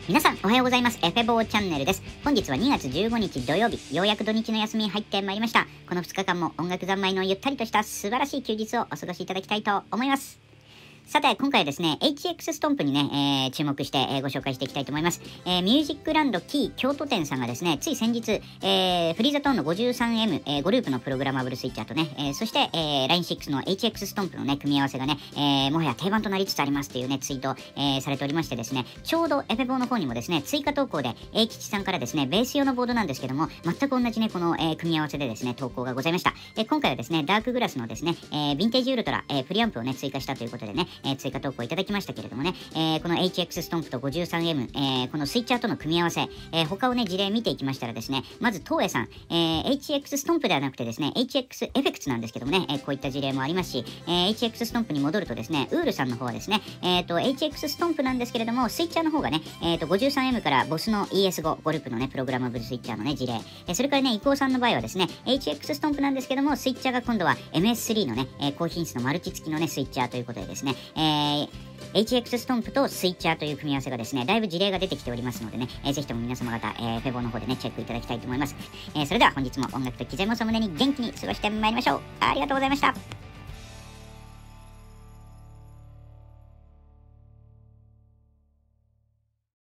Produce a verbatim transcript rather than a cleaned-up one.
皆さんおはようございます。エフェボーチャンネルです。本日はにがつじゅうごにち土曜日、ようやく土日の休みに入ってまいりました。このふつかかんも音楽三昧のゆったりとした素晴らしい休日をお過ごしいただきたいと思います。さて、今回はですね、エイチエックス ストンプにね、えー、注目して、えー、ご紹介していきたいと思います。えー、ミュージックランドキー京都店さんがですね、つい先日、えー、フリーザトーンの ごじゅうさんエム、えー、ごループのプログラマブルスイッチャーとね、えー、そして、えー、ラインシックス の エイチエックス ストンプのね、組み合わせがね、えー、もはや定番となりつつありますっていうね、ツイート、えー、されておりましてですね、ちょうどエフェボーの方にもですね、追加投稿で、英吉さんからですね、ベース用のボードなんですけども、全く同じね、この、えー、組み合わせでですね、投稿がございました。えー、今回はですね、ダークグラスのですね、えー、ヴィンテージウルトラ、えー、プリアンプをね、追加したということでね、えー、追加投稿いただきましたけれどもね、えー、この エイチエックス ストンプと ごじゅうさんエム、えー、このスイッチャーとの組み合わせ、えー、他をね、事例見ていきましたらですね、まず、東映さん、えー、エイチエックス ストンプではなくてですね、エイチエックス エフェクツなんですけどもね、えー、こういった事例もありますし、えー、エイチエックス ストンプに戻るとですね、ウールさんの方はですね、えっと、エイチエックス ストンプなんですけれども、スイッチャーの方がね、えっと、ごじゅうさんエム からボスの イーエスフォー、ゴループのね、プログラマブルスイッチャーのね、事例、えー、それからね、イコーさんの場合はですね、エイチエックス ストンプなんですけども、スイッチャーが今度は エムエススリー のね、えー、高品質のマルチ付きのね、スイッチャーということでですね、えーエイチエックス ストンプとスイッチャーという組み合わせがですね、だいぶ事例が出てきておりますのでね、えー、ぜひとも皆様方、えー、フェボの方でね、チェックいただきたいと思います。えー、それでは本日も音楽と機材もそ胸に元気に過ごしてまいりましょう。ありがとうございました。